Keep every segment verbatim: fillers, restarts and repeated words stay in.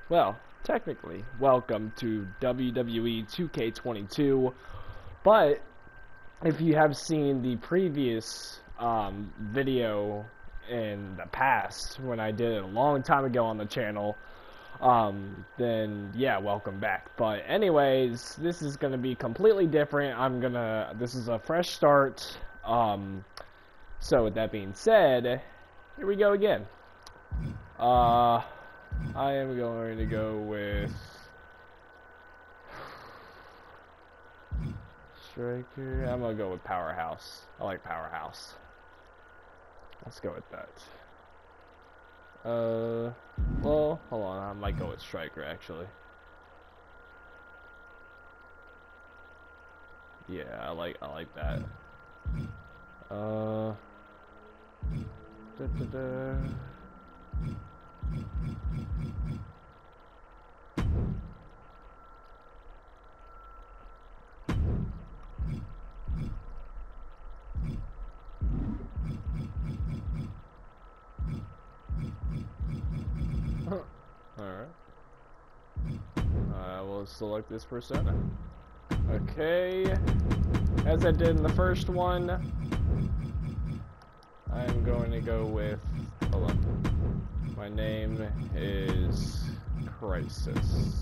Well, technically, welcome to W W E two K twenty-two, but if you have seen the previous um, video in the past, when I did it a long time ago on the channel, um, then yeah, welcome back. But anyways, this is going to be completely different. I'm going to, this is a fresh start. Um, so with that being said, here we go again. Uh... I am going to go with Striker. I'm going to go with Powerhouse. I like Powerhouse. Let's go with that. Uh, well, hold on. I might go with Striker, actually. Yeah, I like I like that. Uh, da da da. Alright. I will select this persona. Okay. As I did in the first one, I'm going to go with, hold on. My name is Crisis.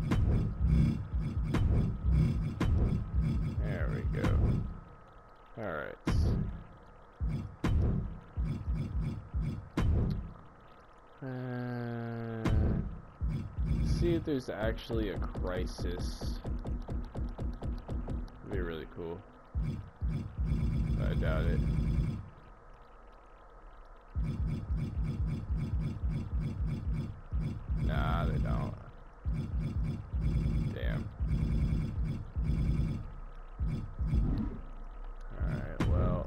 There we go. Alright. Uh, see if there's actually a crisis. Would be really cool. I doubt it. Nah, they don't. Damn. Alright, well.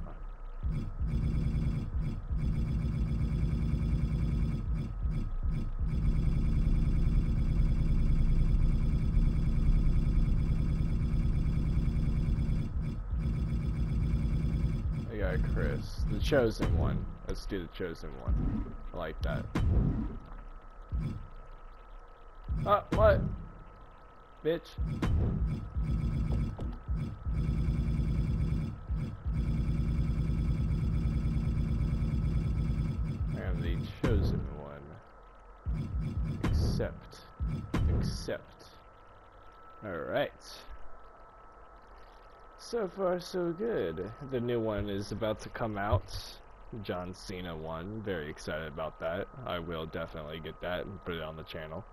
I got Chris. The Chosen One. Let's do the Chosen One. I like that. Oh, what? Bitch. I am the Chosen One. Accept. Accept. Alright. So far, so good. The new one is about to come out. John Cena one. Very excited about that. I will definitely get that and put it on the channel.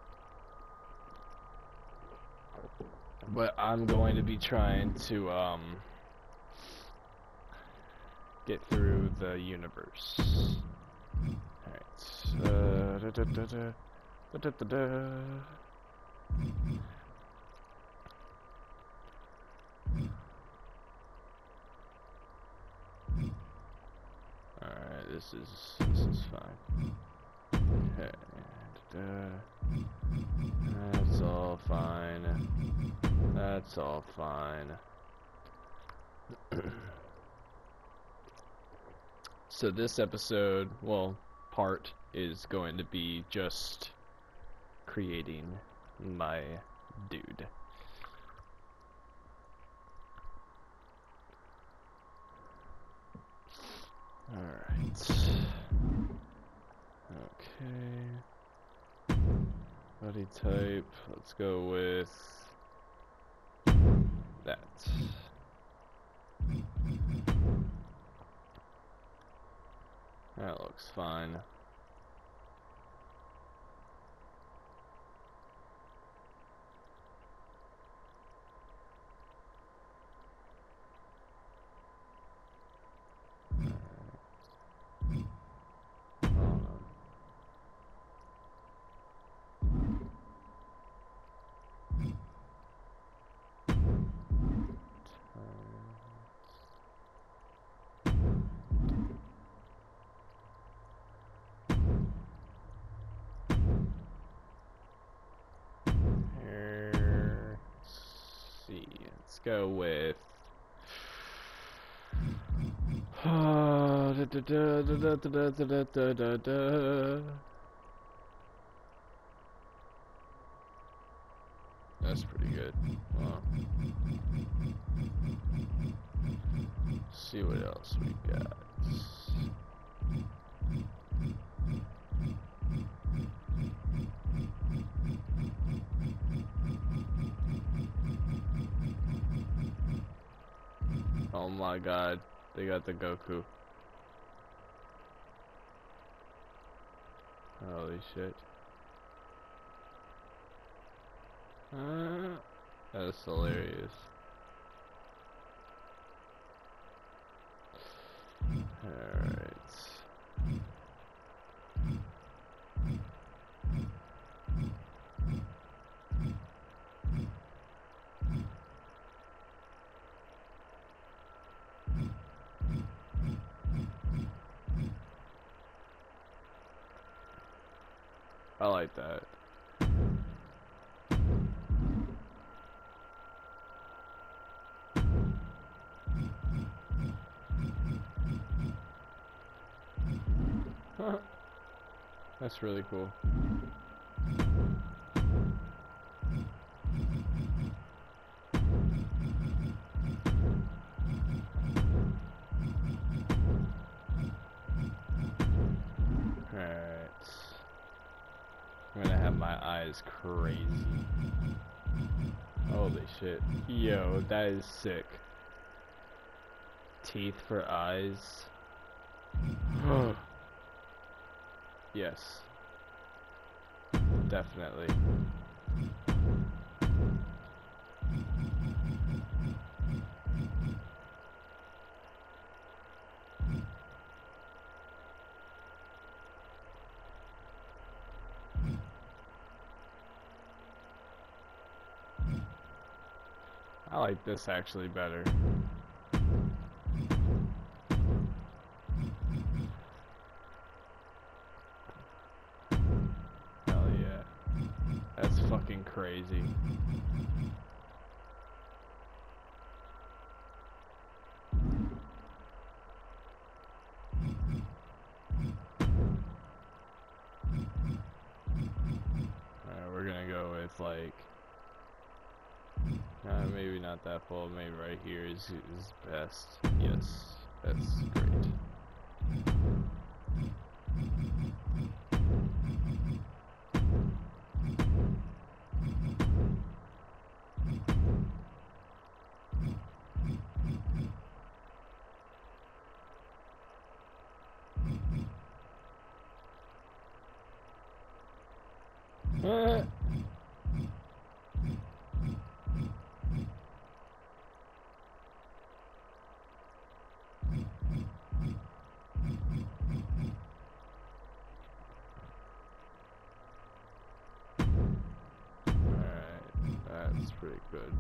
But I'm going to be trying to um, get through the universe. Alright. Uh, da, da, da, da, da, da, da, da. Alright, this is this is fine. Okay. Da, that's all fine. That's all fine. So this episode, well, part is going to be just creating my dude. Alright. Okay. Body type, let's go with that. That looks fine. Let's go with da, da, da, da, da, da, da, da, da, da. That's pretty good. Well, see what else we got. Oh my god, they got the Goku. Holy shit. Uh, that's hilarious. Alright. I like that. That's really cool. Alright. I'm gonna have my eyes crazy. Holy shit. Yo, that is sick. Teeth for eyes. Yes. Definitely. I like this actually better. Hell yeah. That's fucking crazy. Alright, we're gonna go with like Uh, maybe not that full, maybe right here is, is best. Yes, that's great. Uh. That's pretty good.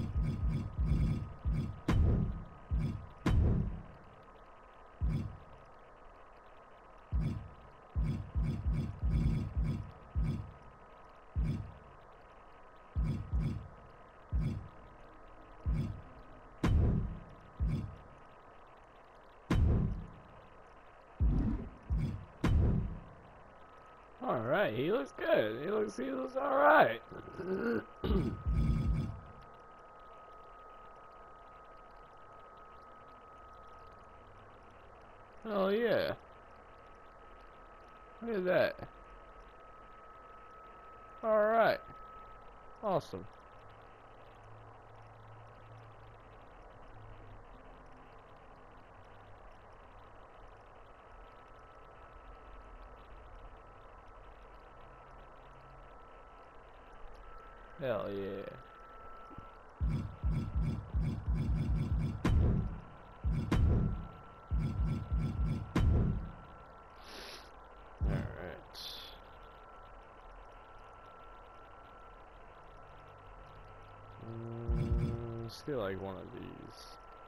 All right, he looks good. He looks, he looks all right. Oh yeah. Look at that. All right. Awesome. Hell yeah. Alright. Mm, let's do like one of these.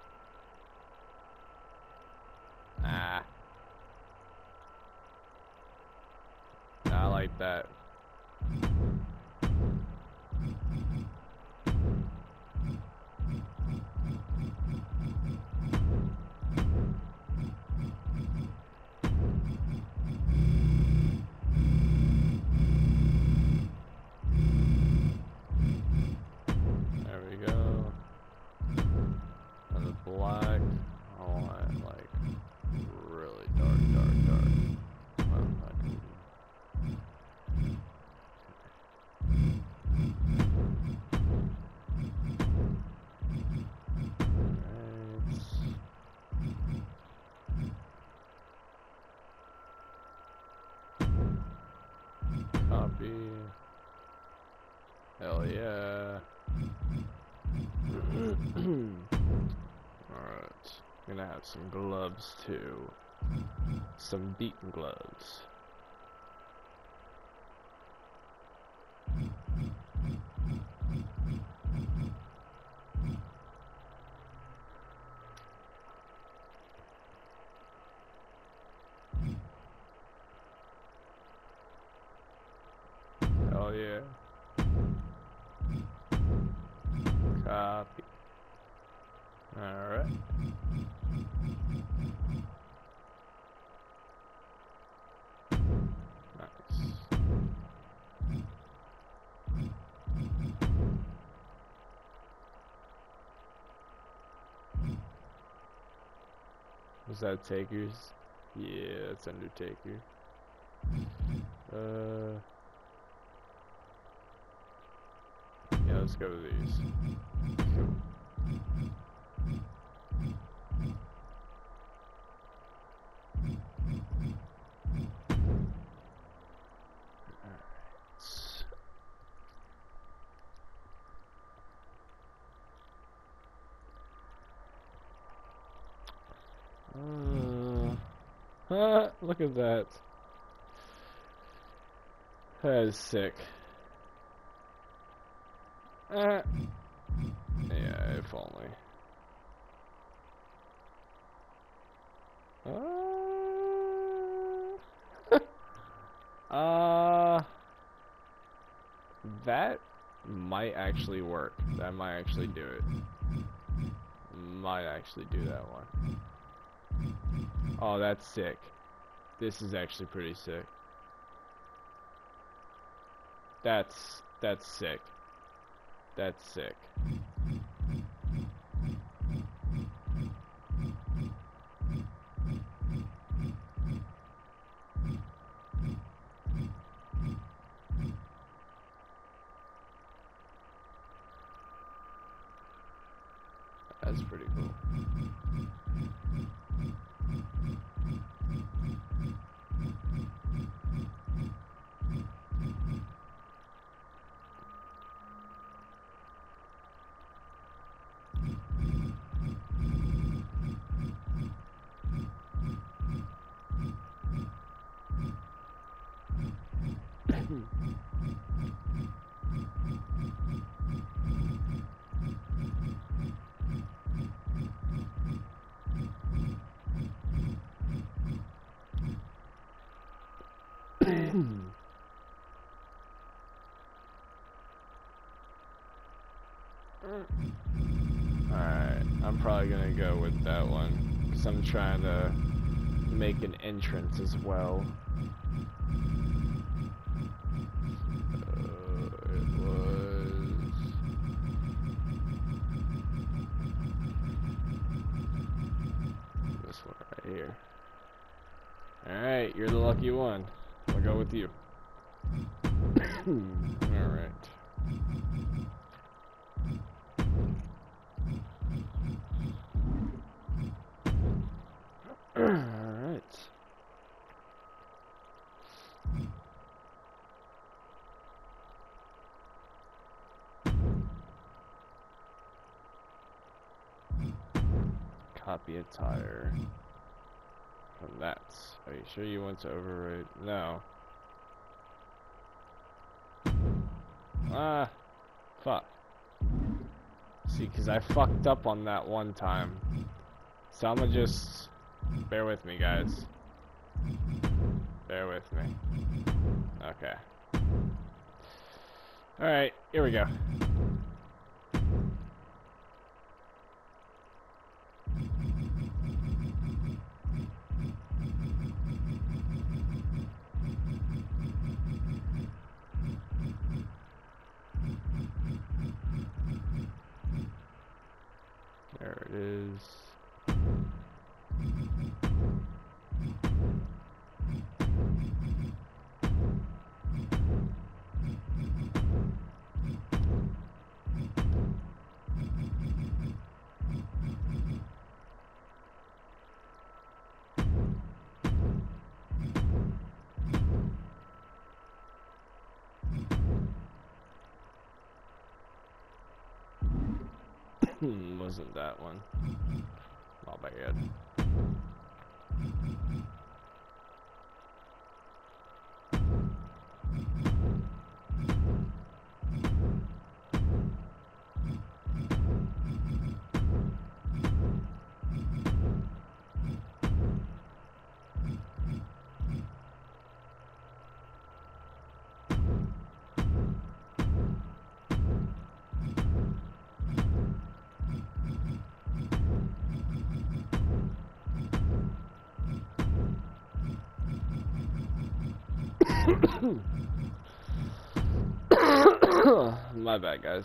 Ah. I like that. Hell yeah. Alright. Gonna have some gloves too. Some beaten gloves. Hell yeah. Copy. Alright. Nice. Was that Takers? Yeah, that's Undertaker. Uh, yeah, let's go with these. Cool. Uh, uh, look at that. That is sick. Uh, yeah, if only. Uh, uh, that might actually work. That might actually do it. Might actually do that one. Oh, that's sick. This is actually pretty sick. That's that's sick. That's sick. That's pretty cool. Alright, I'm probably gonna go with that one, because I'm trying to make an entrance as well. Uh, it was... this one right here. Alright, you're the lucky one. I'll go with you. Alright. Alright. Copy attire. From that. Are you sure you want to override? No. Ah. Fuck. See, because I fucked up on that one time. So I'm gonna just... bear with me, guys. Bear with me. Okay. Alright, here we go. There it is. Wasn't that one. Not bad. My bad, guys.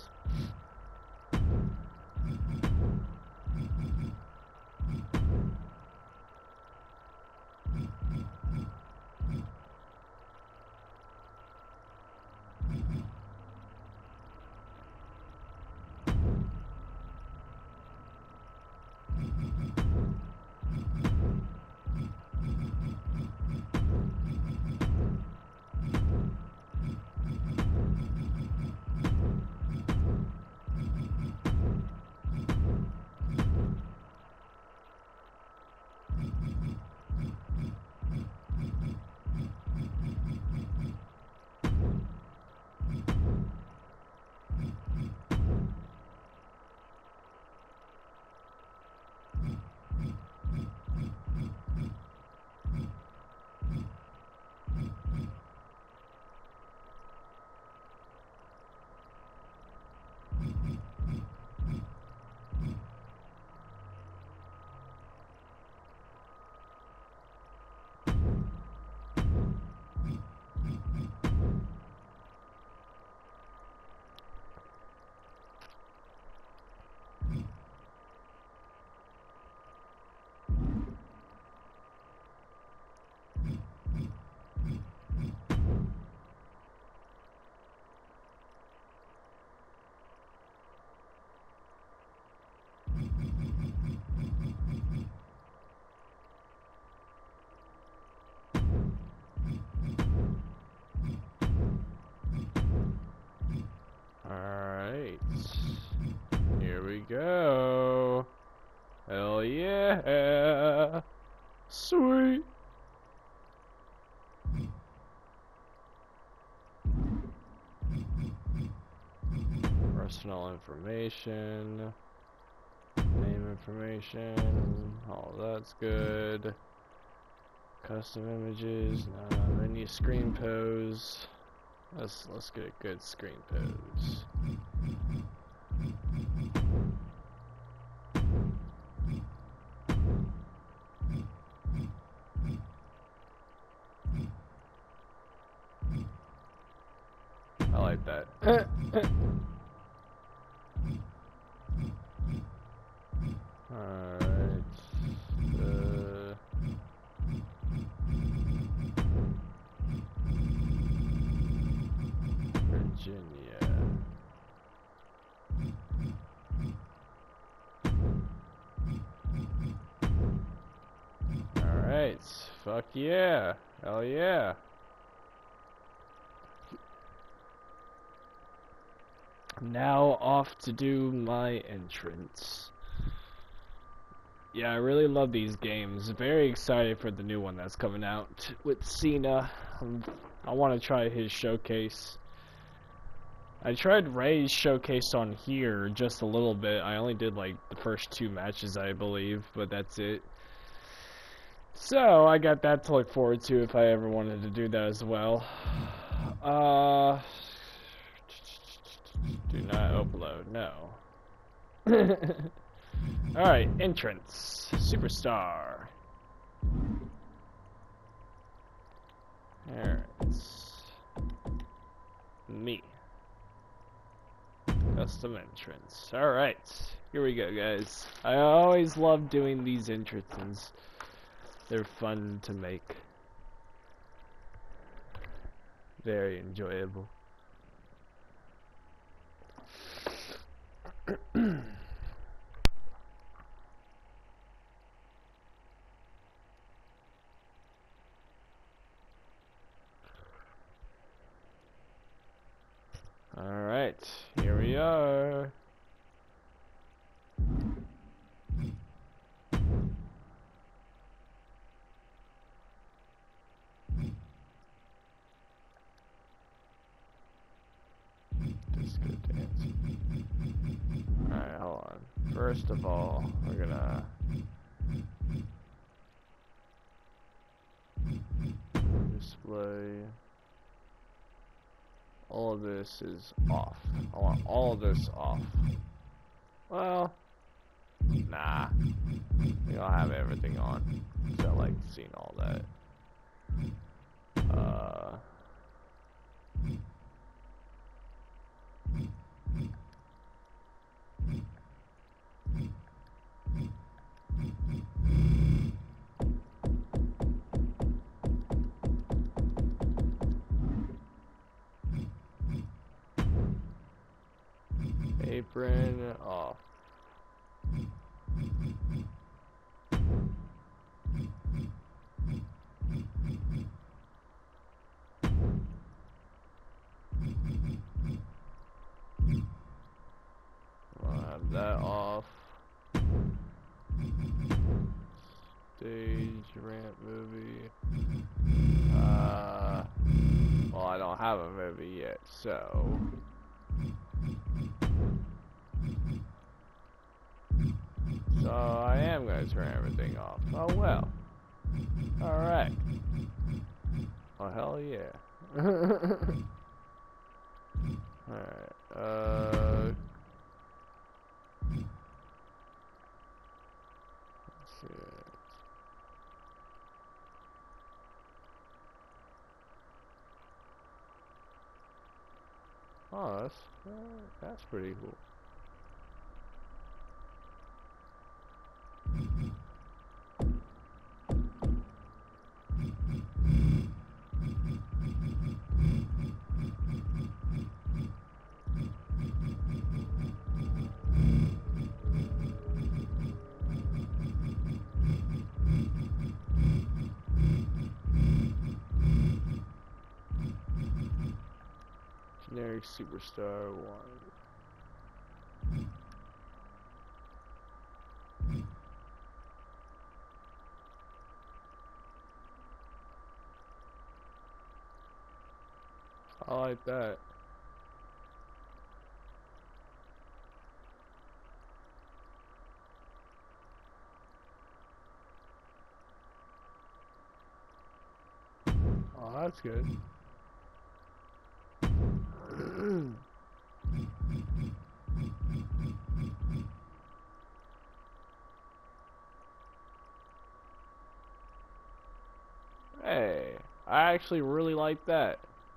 Alright. Here we go. Hell yeah. Sweet. Personal information. Name information. All that's good. Custom images. No, menu screen pose. Let's let's get a good screen pose. I like that. Alright. Uh, Virginia. Alright. Fuck yeah. Hell yeah. Now off to do my entrance. Yeah, I really love these games. Very excited for the new one that's coming out with Cena. Um, I want to try his showcase. I tried Ray's showcase on here just a little bit. I only did like the first two matches, I believe, but that's it. So I got that to look forward to if I ever wanted to do that as well. Uh, do not upload, no. Alright, entrance. Superstar. Alright. Me. Custom entrance. Alright. Here we go, guys. I always love doing these entrances. They're fun to make. Very enjoyable. Alright, here we are. This good dance. Alright, hold on. First of all, we're gonna display. All of this is off. I want all of this off. Well, nah. We don't have everything on. So I like seeing all that. Uh. Apron off. I'll have that off. Stage rant movie. Uh, well, I don't have a movie yet, so. So I am going to turn everything off. Oh well. Alright. Oh hell yeah. Alright. Uh. Let's see. Oh, that's, uh, that's pretty cool. Generic Superstar one. I like that. Oh, that's good. Hey, I actually really like that.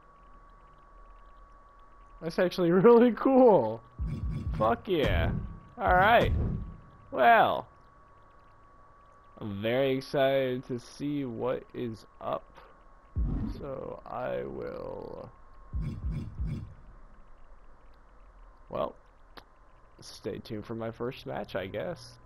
That's actually really cool. Fuck yeah. Alright. Well, I'm very excited to see what is up. So I will... Well, stay tuned for my first match, I guess.